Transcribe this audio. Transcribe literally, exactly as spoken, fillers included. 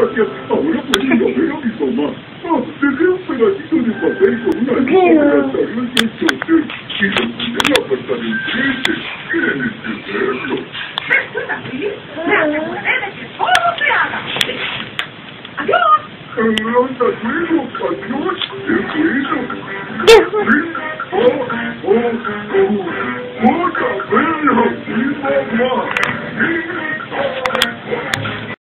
gracias. Ahora puedo ir a ver a mi mamá. Ah, dejé un pedacito de papel con una lupa para estarlo en este hotel. Y lo puse en la puerta de enfrente. Tienen que verlo. ¿Estoy aquí? Me aseguraré de que todo se haga. ¡Adiós! ¡Hasta luego! ¡Adiós! ¡Qué bueno! ¡Oh!